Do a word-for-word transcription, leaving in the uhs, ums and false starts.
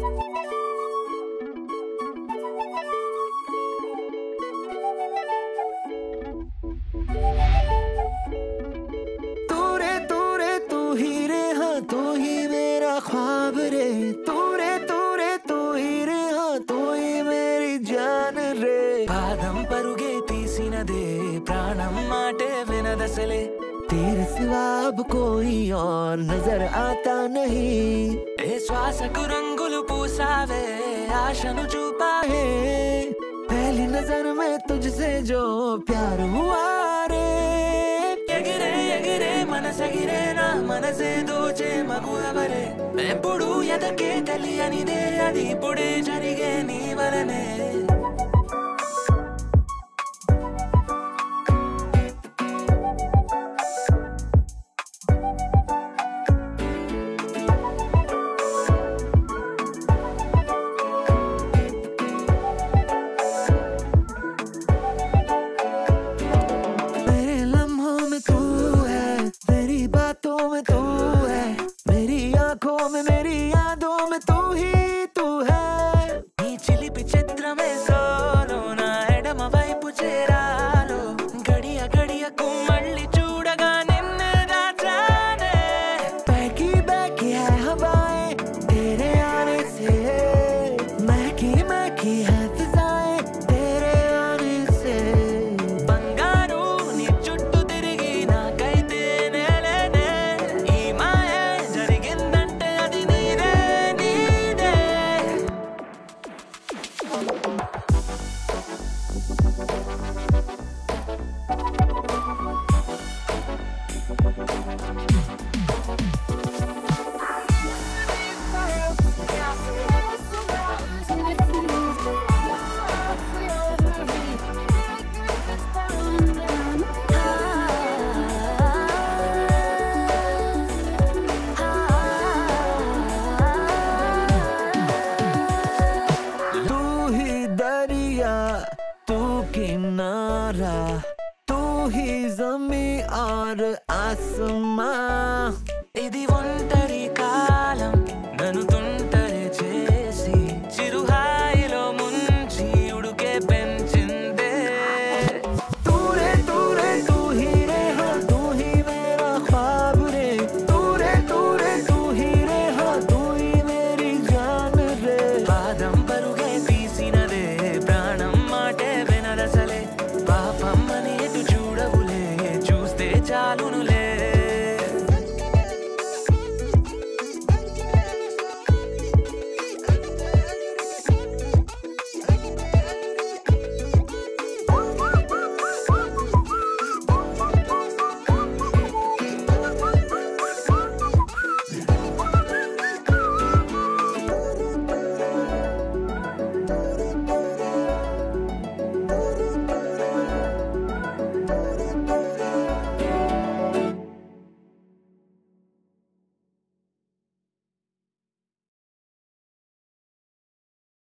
तू रे तू रे तू ही रे हाँ तू ही मेरा ख्वाब रे, तू रे तू रे तू ही रे हाँ तू ही मेरी जान रे. పాదం పరుగే తీసినదే ప్రాణం మాటే వినదసలే, तेरे सिवा अब कोई और नजर आता नहीं. ఏ శ్వాసకు రంగులు పూసావే ఆశను చూపావే, पहली नजर में तुझसे जो प्यार हुआ रे. ఎగిరే ఎగిరే మనసెగిరే నా మనసే దోచే మగువవరే, ఎప్పుడు ఎదకే తెలియనిదే అది ఇప్పుడే జరిగే నీ వలనే.